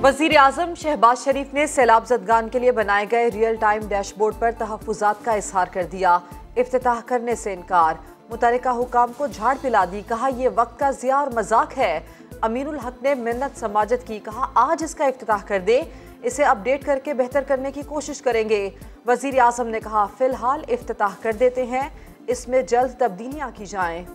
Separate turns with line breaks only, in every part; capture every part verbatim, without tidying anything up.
वज़ीर आज़म शहबाज शरीफ ने सैलाब ज़दगान के लिए बनाए गए रियल टाइम डैशबोर्ड पर तहफ़्फ़ुज़ात का इज़हार कर दिया। इफ्तिताह करने से इनकार, मुतल्लिका हुकाम को झाड़ पिला दी, कहा यह वक्त का ज़िया और मजाक है। अमीरुल हक ने मिन्नत समाजत की, कहा आज इसका इफ्तिताह कर दे, इसे अपडेट करके बेहतर करने की कोशिश करेंगे। वज़ीर आज़म ने कहा फ़िलहाल इफ्तिताह कर देते हैं, इसमें जल्द तब्दीलियाँ की जाएँ।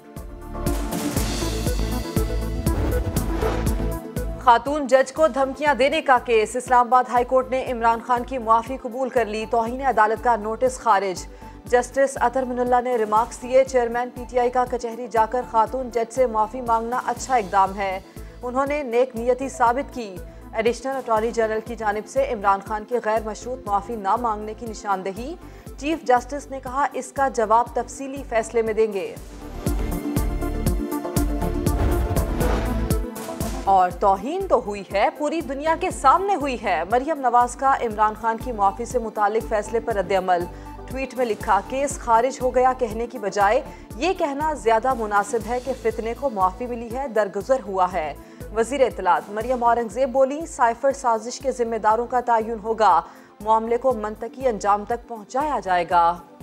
खातून जज को धमकियां देने का केस, इस्लामाबाद हाई कोर्ट ने इमरान खान की मुआफ़ी कबूल कर ली, तौहीन अदालत का नोटिस खारिज। जस्टिस अतर मिनुल्लाह ने रिमार्क्स दिए, चेयरमैन पीटीआई का कचहरी जाकर खातून जज से माफ़ी मांगना अच्छा इकदाम है, उन्होंने नेक नियति साबित की। एडिशनल अटॉर्नी जनरल की जानिब से इमरान खान की गैर मशरूत माफ़ी ना मांगने की निशानदेही, चीफ जस्टिस ने कहा इसका जवाब तफसीली फैसले में देंगे। और तौहीन तो हुई है, पूरी दुनिया के सामने हुई है। मरियम नवाज का इमरान खान की मुआफ़ी से मुतालिक फैसले पर रद्द-ए-अमल, ट्वीट में लिखा केस खारिज हो गया कहने की बजाय ये कहना ज्यादा मुनासिब है कि फितने को मुआफ़ी मिली है, दरगुजर हुआ है। वज़ीर इत्तलात मरियम औरंगजेब बोली साइफर साजिश के जिम्मेदारों का तयन होगा, मामले को मंतकी अंजाम तक पहुँचाया जाएगा।